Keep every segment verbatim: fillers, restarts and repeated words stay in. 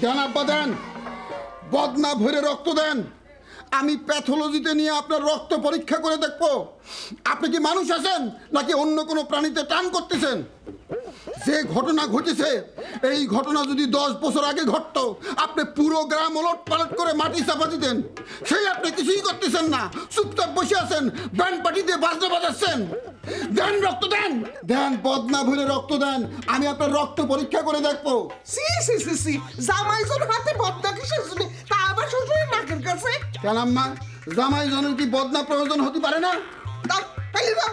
দেন আব্বা দেন, বদনা ভরে রক্ত দেন। আমি প্যাথোলজিতে নিয়ে আপনার রক্ত পরীক্ষা করে দেখবো আপনি কি মানুষ আছেন নাকি অন্য কোনো প্রাণীতে টান করতেছেন। যে ঘটনা ঘটেছে এই ঘটনা যদি দশ বছর আগে ঘটতো আপনি পুরো গ্রাম ওলট পালট করে মাটি চাপা দিতেন। সেই আপনি কিছুই করতেছেন না, চুপচাপ বসে আছেন, ব্যান্ড পার্টি দিয়ে বাজনা বাজাচ্ছেন। দেন রক্ত দেন, দেন বদনা ভরে রক্ত দেন, আমি আপনার রক্ত পরীক্ষা করে দেখবো। সি সি সি সি জামাইজন হাতে বদনা কিসের জন্য, তা আবার শ্বশুরের নাকের কাছে। কেন আম্মা, জামাই জনের কি বদনা প্রয়োজন হতে পারে না? দাও তাই দাও।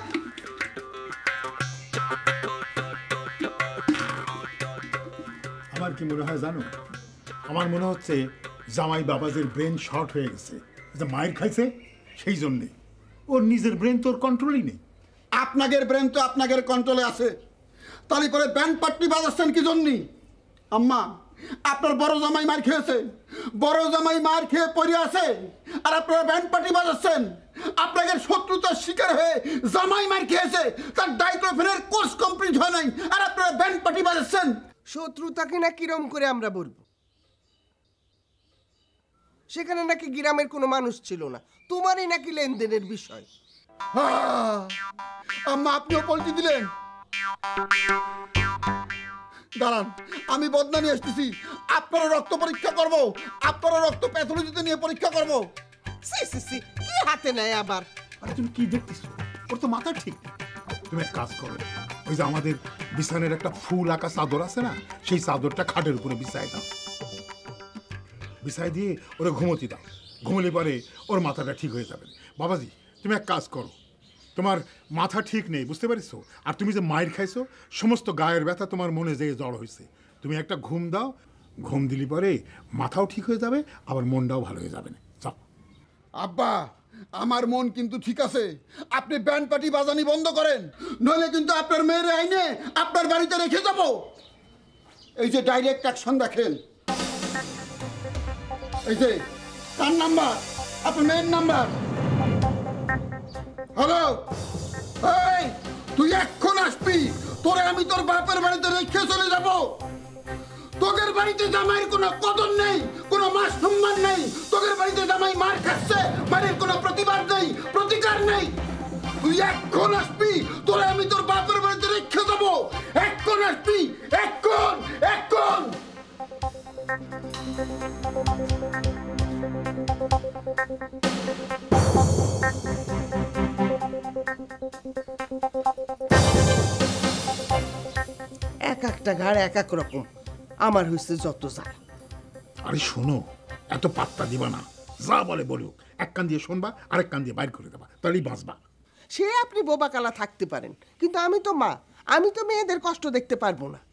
আমার কি মনে হয় জানো, আমার মনে হচ্ছে জামাই বাবাজের ব্রেন শর্ট হয়ে গেছে, যে মায়ের খাইছে সেই জন্যে ওর নিজের ব্রেন তোর কন্ট্রোলই নেই। আপনাদের ব্রেন তো আপনাদের কন্ট্রোলে আছে, তাহলে পরে ব্যান্ড পার্টি বাজাচ্ছেন কি জন্যে? আম্মা, আপনার বড় জামাই মার খেয়েছে, বড় জামাই মার খেয়ে পড়ে আছে, আর আপনারা ব্যান্ড পার্টি বাজাচ্ছেন। আপনাদের শত্রুতার শিকার হয়ে জামাই মার খেয়েছে, তার ডাইক্লোফেনের কোর্স কমপ্লিট হয় নাই, আর আপনারা ব্যান্ড পার্টি বাজাচ্ছেন। শত্রুতাকে না কিরম করে আমরা বলবো? সেখানে নাকি গ্রামের কোনো মানুষ ছিল না, তোমারই নাকি লেনদেনের বিষয়। আম্মা, আপনিও পল্টি দিলেন। দাঁড়ান, আমি বদনা নিয়ে আসতেছি, আপনারা রক্ত পরীক্ষা করব, আপনারা রক্ত প্যাথোলজিতে নিয়ে পরীক্ষা করব। সি সি সি কি হাতে নেয় আবার? আরে তুমি কি দেখতেছো? ওর তো মাথা ঠিক। তুমি এক কাজ করো, ওই যে আমাদের বিছানের একটা ফুল আঁকা চাদর আছে না, সেই চাদরটা খাটের উপরে বিছাই দাও, বিছাই দিয়ে ওরা ঘুমোতে দাও। ঘুমলে পরে ওর মাথাটা ঠিক হয়ে যাবে। বাবাজি, তুমি এক কাজ করো, তোমার মাথা ঠিক নেই বুঝতে পারিস, আর তুমি যে মায়ের খাইছো সমস্ত গায়ের ব্যথা তোমার মনে যেয়ে জড় হয়েছে। তুমি একটা ঘুম দাও, ঘুম দিলি পরে মাথাও ঠিক হয়ে যাবে, আবার মনটাও ভালো হয়ে যাবে না। যাও। আব্বা, আমার মন কিন্তু ঠিক আছে, আপনি ব্যান্ড পার্টি বাজানি বন্ধ করেন, নইলে কিন্তু আপনার মেয়ের আইনে আপনার বাড়িতে রেখে যাব। এই যে ডাইরেক্ট অ্যাকশন দেখেন, এই যে কার নাম্বার? আপনার মেয়ের নাম্বার। হ্যালো, এই তুই এখন আসবি, তোরে আমি তোর বাপের বাড়িতে রেখে চলে যাব। তোদের বাড়িতে জামাইয়ের কোনো কদর নেই, কোনো মান সম্মান নেই। তোদের বাড়িতে জামাই মার খাচ্ছে, মায়ের কোনো প্রতিবাদ নেই, প্রতিকার নেই। তুই এখন আসবি, তোরে আমি তোর বাপের বাড়িতে রেখে যাব। এখন আসবি, এখন এখন। এক একটা ঘাড় এক এক রকম, আমার হয়েছে যত যা। আরে শোনো, এত পাত্তা দিবা না, যা বলে বলুক, এক কান দিয়ে শুনবা আরেক কান দিয়ে বাইর করে দেবা, তাহলেই বাঁচবা। সে আপনি বোবা কালা থাকতে পারেন, কিন্তু আমি তো মা, আমি তো মেয়েদের কষ্ট দেখতে পারবো না।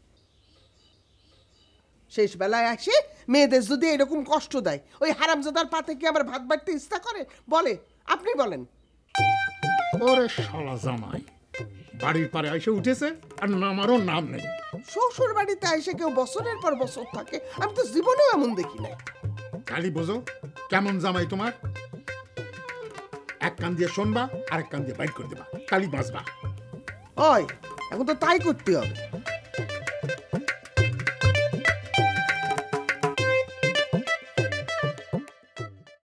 শেষ বেলায় আসে মেয়েদের যদি এরকম কষ্ট দেয়, ওই হারামজাদার পাতে কি আমার ভাত বাড়তে ইচ্ছা করে? বলে, আপনি বলেন। ওরে শালা জামাই বাড়ির পারে এসে উঠেছে আর নামারও নাম নেই। শ্বশুর বাড়িতে এসে কেউ বছরের পর বছর থাকে, আমি তো জীবনেও এমন দেখি নাই। খালি বোঝো কেমন জামাই তোমার। এক কান দিয়ে শুনবা আরেক কান দিয়ে বাইর করে দেবা, খালি বাঁচবা। ওই এখন তো তাই করতে হবে।